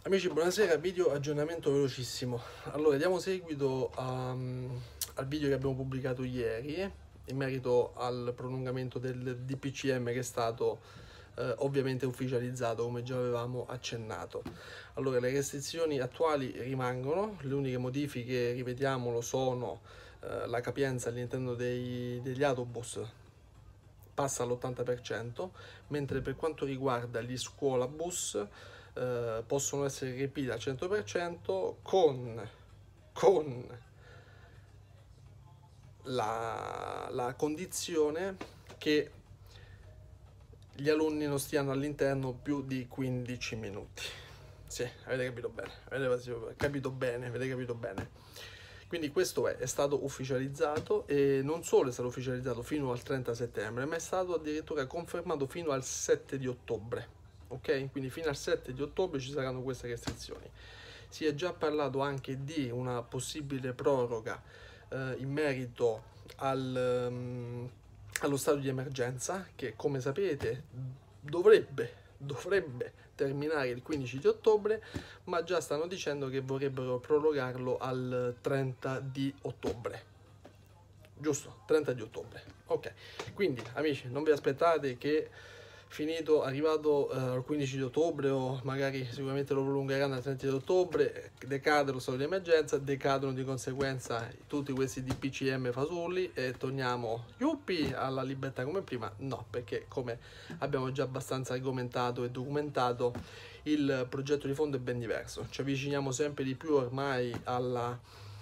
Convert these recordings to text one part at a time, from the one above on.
Amici, buonasera, video aggiornamento velocissimo. Allora, diamo seguito al video che abbiamo pubblicato ieri in merito al prolungamento del DPCM che è stato ovviamente ufficializzato, come già avevamo accennato. Allora, le restrizioni attuali rimangono, le uniche modifiche, rivediamolo, sono la capienza all'interno degli autobus passa all'80%, mentre per quanto riguarda gli scuolabus possono essere riempiti al 100% con la condizione che gli alunni non stiano all'interno più di 15 minuti. Sì, avete capito bene, avete capito bene. Quindi questo è stato ufficializzato e non solo è stato ufficializzato fino al 30 settembre, ma è stato addirittura confermato fino al 7 di ottobre. Ok? Quindi fino al 7 di ottobre ci saranno queste restrizioni. Si è già parlato anche di una possibile proroga in merito allo stato di emergenza che, come sapete, dovrebbe terminare il 15 di ottobre, ma già stanno dicendo che vorrebbero prorogarlo al 30 di ottobre. Giusto? 30 di ottobre. Ok. Quindi, amici, non vi aspettate che arrivato al 15 di ottobre, o magari sicuramente lo prolungheranno al 30 di ottobre, decade lo stato di emergenza, decadono di conseguenza tutti questi DPCM fasulli e torniamo yuppi alla libertà come prima. No, perché come abbiamo già abbastanza argomentato e documentato, il progetto di fondo è ben diverso. Ci avviciniamo sempre di più ormai alla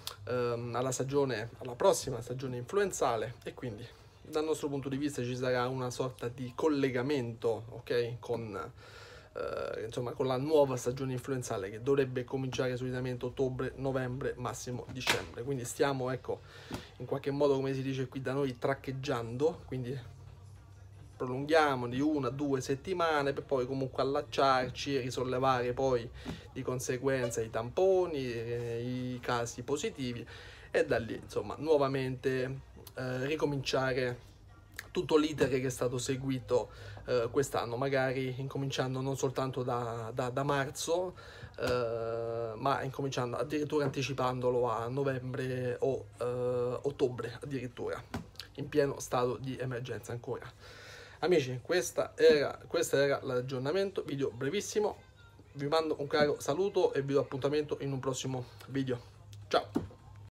prossima stagione influenzale e quindi dal nostro punto di vista ci sarà una sorta di collegamento, ok, con la nuova stagione influenzale che dovrebbe cominciare solitamente ottobre, novembre, massimo dicembre. Quindi stiamo, ecco, in qualche modo, come si dice qui da noi, traccheggiando, quindi prolunghiamo di 1 a 2 settimane per poi comunque allacciarci e risollevare poi di conseguenza i tamponi, i casi positivi e da lì, insomma, nuovamente ricominciare tutto l'iter che è stato seguito quest'anno, magari incominciando non soltanto da marzo, ma incominciando addirittura anticipandolo a novembre o ottobre addirittura, in pieno stato di emergenza ancora. Amici, questo era l'aggiornamento, video brevissimo, vi mando un caro saluto e vi do appuntamento in un prossimo video. Ciao!